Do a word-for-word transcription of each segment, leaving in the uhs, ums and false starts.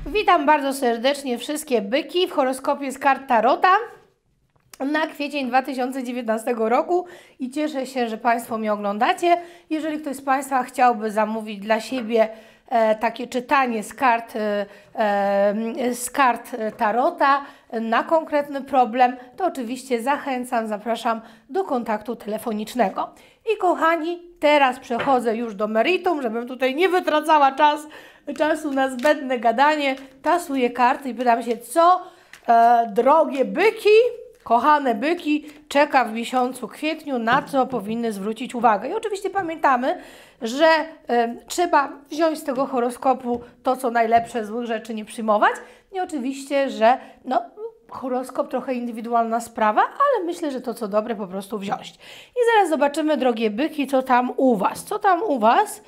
Witam bardzo serdecznie wszystkie byki w horoskopie z kart Tarota na kwiecień dwa tysiące dziewiętnastego roku i cieszę się, że Państwo mnie oglądacie. Jeżeli ktoś z Państwa chciałby zamówić dla siebie e, takie czytanie z kart, e, e, z kart Tarota na konkretny problem, to oczywiście zachęcam, zapraszam do kontaktu telefonicznego. I kochani, teraz przechodzę już do meritum, żebym tutaj nie wytracała czas, czasu na zbędne gadanie. Tasuję karty i pytam się, co e, drogie byki, kochane byki, czeka w miesiącu kwietniu, na co powinny zwrócić uwagę. I oczywiście pamiętamy, że e, trzeba wziąć z tego horoskopu to, co najlepsze, złych rzeczy nie przyjmować. I oczywiście, że no, horoskop trochę indywidualna sprawa, ale myślę, że to, co dobre, po prostu wziąć. I zaraz zobaczymy, drogie byki, co tam u Was. Co tam u Was?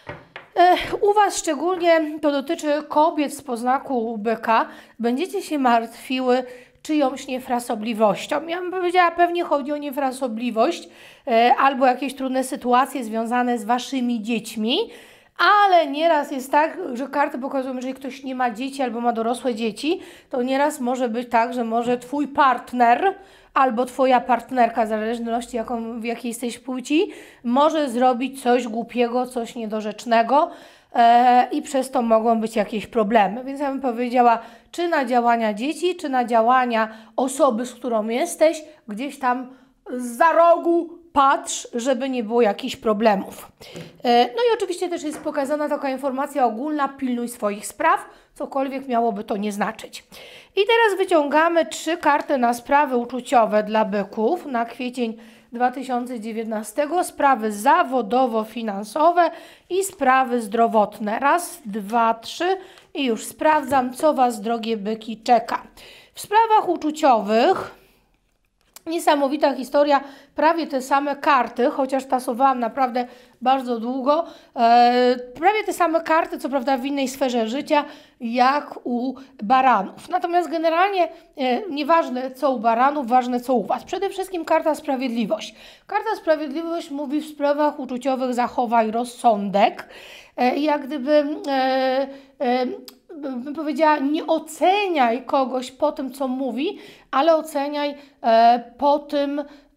U Was szczególnie to dotyczy kobiet z poznaku byka. Będziecie się martwiły czyjąś niefrasobliwością. Ja bym powiedziała, pewnie chodzi o niefrasobliwość e, albo jakieś trudne sytuacje związane z Waszymi dziećmi, ale nieraz jest tak, że karty pokazują, że jeżeli ktoś nie ma dzieci albo ma dorosłe dzieci, to nieraz może być tak, że może Twój partner albo Twoja partnerka, w zależności jaką, w jakiej jesteś płci, może zrobić coś głupiego, coś niedorzecznego e, i przez to mogą być jakieś problemy. Więc ja bym powiedziała, czy na działania dzieci, czy na działania osoby, z którą jesteś, gdzieś tam zza rogu patrz, żeby nie było jakichś problemów. E, no i oczywiście też jest pokazana taka informacja ogólna, pilnuj swoich spraw, cokolwiek miałoby to nie znaczyć. I teraz wyciągamy trzy karty na sprawy uczuciowe dla byków na kwiecień dwa tysiące dziewiętnastego, sprawy zawodowo-finansowe i sprawy zdrowotne. Raz, dwa, trzy i już sprawdzam, co Was, drogie byki, czeka. W sprawach uczuciowych niesamowita historia, prawie te same karty, chociaż tasowałam naprawdę bardzo długo, e, prawie te same karty, co prawda w innej sferze życia, jak u baranów. Natomiast generalnie e, nieważne co u baranów, ważne co u Was. Przede wszystkim karta sprawiedliwość. Karta sprawiedliwość mówi w sprawach uczuciowych zachowaj rozsądek, e, jak gdyby e, e, bym powiedziała, nie oceniaj kogoś po tym, co mówi, ale oceniaj e, po tym,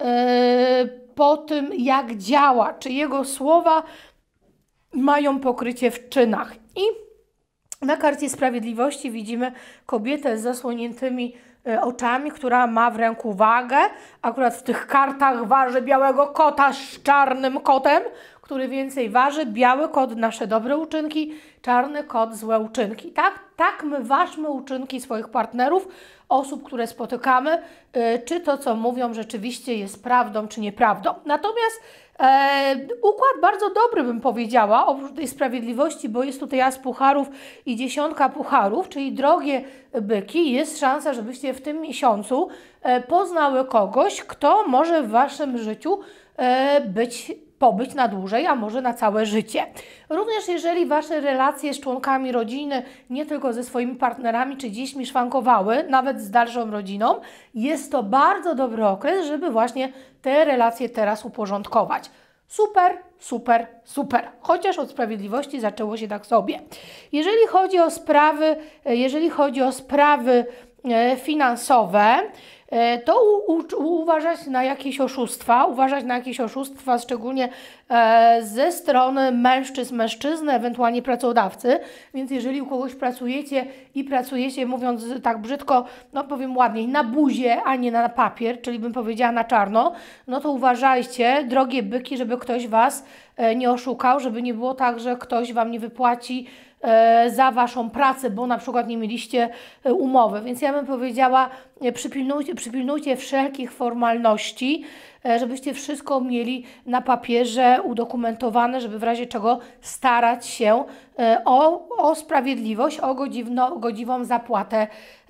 e, po tym, jak działa, czy jego słowa mają pokrycie w czynach. I na karcie sprawiedliwości widzimy kobietę z zasłoniętymi e, oczami, która ma w ręku wagę. Akurat w tych kartach waży białego kota z czarnym kotem, który więcej waży. Biały kot nasze dobre uczynki, czarny kot złe uczynki. Tak, tak my ważmy uczynki swoich partnerów, osób, które spotykamy, yy, czy to, co mówią, rzeczywiście jest prawdą, czy nieprawdą. Natomiast e, układ bardzo dobry, bym powiedziała, oprócz tej sprawiedliwości, bo jest tutaj as pucharów i dziesiątka pucharów, czyli drogie byki, jest szansa, żebyście w tym miesiącu e, poznały kogoś, kto może w Waszym życiu e, być pobyć na dłużej, a może na całe życie. Również jeżeli Wasze relacje z członkami rodziny, nie tylko ze swoimi partnerami czy dziećmi szwankowały, nawet z dalszą rodziną, jest to bardzo dobry okres, żeby właśnie te relacje teraz uporządkować. Super, super, super. Chociaż od sprawiedliwości zaczęło się tak sobie. Jeżeli chodzi o sprawy, jeżeli chodzi o sprawy finansowe, to u, u, uważać na jakieś oszustwa, uważać na jakieś oszustwa, szczególnie e, ze strony mężczyzn, mężczyzny, ewentualnie pracodawcy, więc jeżeli u kogoś pracujecie i pracujecie, mówiąc tak brzydko, no powiem ładniej, na buzie, a nie na papier, czyli bym powiedziała na czarno, no to uważajcie, drogie byki, żeby ktoś Was e, nie oszukał, żeby nie było tak, że ktoś Wam nie wypłaci za Waszą pracę, bo na przykład nie mieliście umowy. Więc ja bym powiedziała, przypilnujcie, przypilnujcie wszelkich formalności, żebyście wszystko mieli na papierze udokumentowane, żeby w razie czego starać się o, o sprawiedliwość, o godziwno, godziwą zapłatę,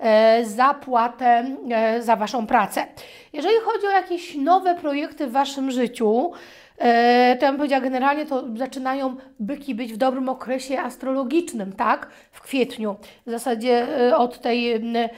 zapłatę za Waszą pracę. Jeżeli chodzi o jakieś nowe projekty w Waszym życiu, to ja bym powiedziała, generalnie to zaczynają byki być w dobrym okresie astrologicznym, tak? W kwietniu, w zasadzie od tej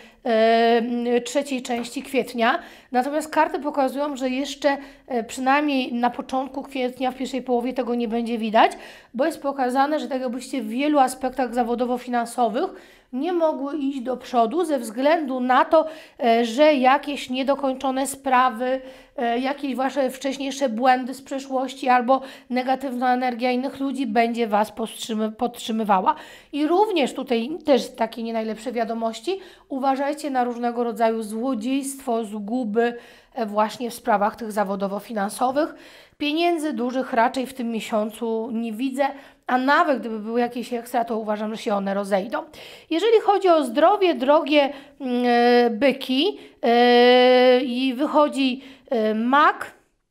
e, trzeciej części kwietnia. Natomiast karty pokazują, że jeszcze e, przynajmniej na początku kwietnia, w pierwszej połowie tego nie będzie widać, bo jest pokazane, że tak jakbyście w wielu aspektach zawodowo-finansowych nie mogły iść do przodu ze względu na to, że jakieś niedokończone sprawy, jakieś wasze wcześniejsze błędy z przeszłości albo negatywna energia innych ludzi będzie was podtrzymywała. I również tutaj też takie nie najlepsze wiadomości. Uważajcie na różnego rodzaju złodziejstwo, zguby właśnie w sprawach tych zawodowo-finansowych. Pieniędzy dużych raczej w tym miesiącu nie widzę, a nawet gdyby były jakieś ekstra, to uważam, że się one rozejdą. Jeżeli chodzi o zdrowie, drogie yy, byki, yy, i wychodzi yy, mak,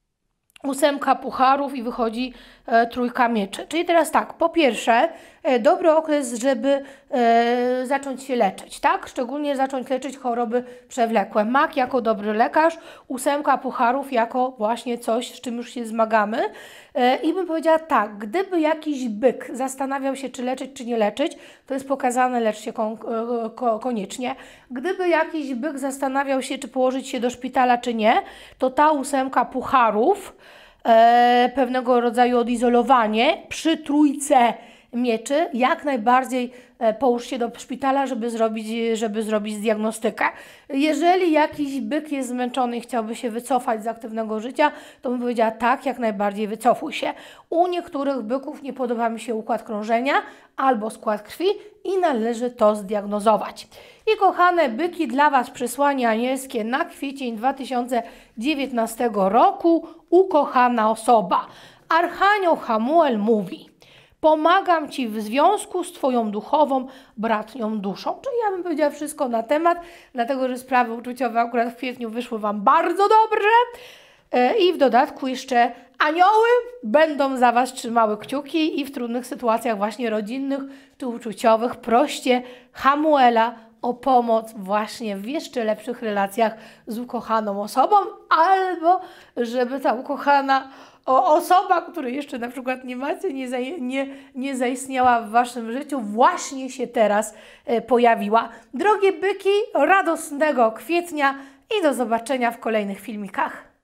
ósemka pucharów i wychodzi e, trójka mieczy. Czyli teraz tak, po pierwsze, e, dobry okres, żeby e, zacząć się leczyć, tak? Szczególnie zacząć leczyć choroby przewlekłe. Mak jako dobry lekarz, ósemka pucharów jako właśnie coś, z czym już się zmagamy. E, I bym powiedziała tak, gdyby jakiś byk zastanawiał się, czy leczyć, czy nie leczyć, to jest pokazane, lecz się kon, ko, koniecznie. Gdyby jakiś byk zastanawiał się, czy położyć się do szpitala, czy nie, to ta ósemka pucharów, E, pewnego rodzaju odizolowanie przy trójce mieczy, jak najbardziej e, połóż się do szpitala, żeby zrobić, żeby zrobić diagnostykę. Jeżeli jakiś byk jest zmęczony i chciałby się wycofać z aktywnego życia, to bym powiedziała tak, jak najbardziej wycofuj się. U niektórych byków nie podoba mi się układ krążenia albo skład krwi i należy to zdiagnozować. I kochane byki, dla Was przesłanie anielskie na kwiecień dwa tysiące dziewiętnastego roku. Ukochana osoba. Archanioł Chamuel mówi: pomagam Ci w związku z Twoją duchową bratnią duszą. Czyli ja bym powiedziała wszystko na temat, dlatego że sprawy uczuciowe akurat w kwietniu wyszły Wam bardzo dobrze. I w dodatku jeszcze anioły będą za Was trzymały kciuki i w trudnych sytuacjach właśnie rodzinnych czy uczuciowych proście Chamuela o pomoc właśnie w jeszcze lepszych relacjach z ukochaną osobą, albo żeby ta ukochana osoba, której jeszcze na przykład nie macie, nie, za, nie, nie zaistniała w Waszym życiu, właśnie się teraz pojawiła. Drogie byki, radosnego kwietnia i do zobaczenia w kolejnych filmikach.